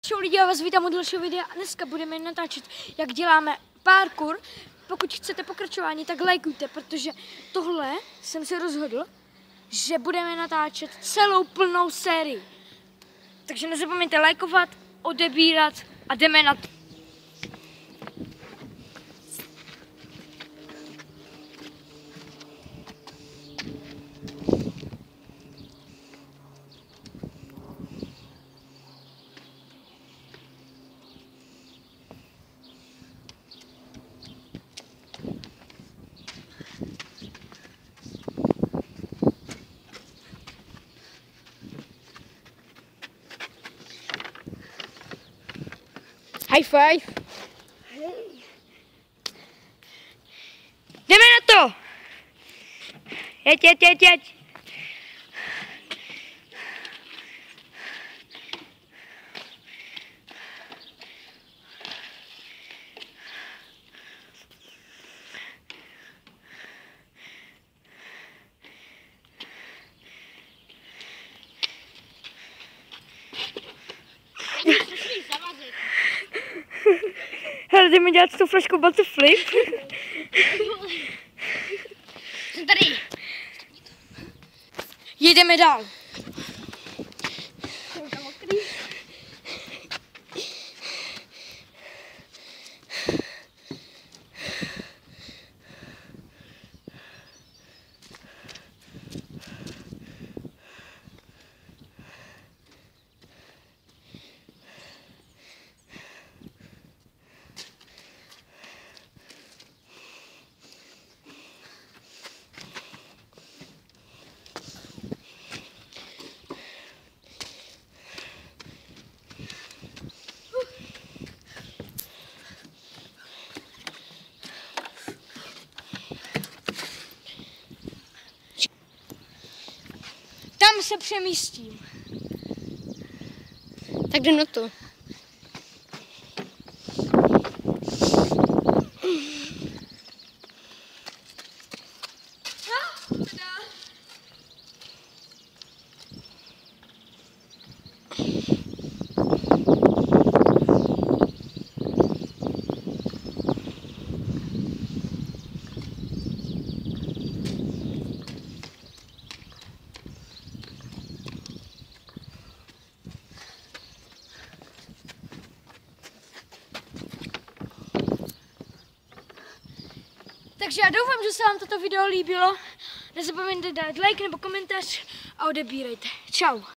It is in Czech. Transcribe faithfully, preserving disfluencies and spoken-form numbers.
Čau lidi, já vás vítám u dalšího videa a dneska budeme natáčet, jak děláme parkour. Pokud chcete pokračování, tak lajkujte, protože tohle jsem se rozhodl, že budeme natáčet celou plnou sérii. Takže nezapomeňte lajkovat, odebírat a jdeme na to. High five. Hej. Jdeme na to. Jeď, jeď, jeď, jeď. Hele, jdeme dělat s tou flaškou butterflip. Jsem tady. Jedeme dál. Tam se přemístím. Tak jde na to. Takže já doufám, že se vám toto video líbilo. Nezapomeňte dát like nebo komentář a odebírejte. Čau.